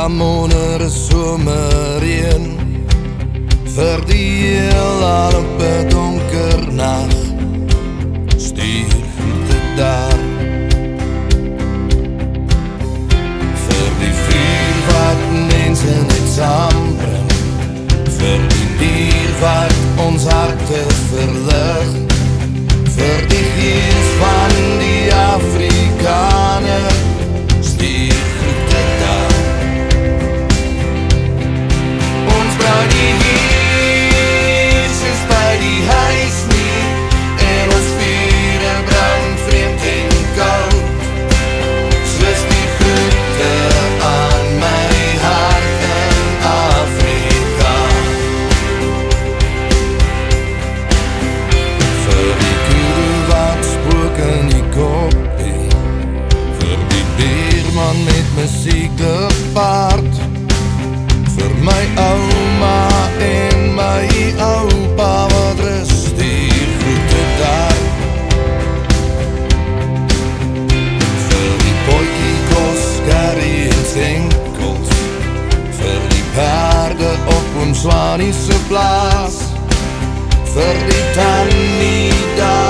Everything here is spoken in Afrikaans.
Saam onder 'n somerreën vir die heelal op 'n donker nag. Stuur groete daar vir die vuur wat mense net saambring, vir die dier wat ons harte verlig, vir die gees van die Afrikaner. Stuur groete daar. Ons bou die Jesus by die huis nie, en ons vure brand vreemd en koud, soos die groete aan my hart in Afrika. Vir die koe wat spook in die koppie, vir die beerman met musiek gepaard, vir my ouma en my oupa wat rus, stuur groete daar. Vir die bootjie kos, curry en senkels, vir die perde op ons Swanie se plaas, vir die tannie daar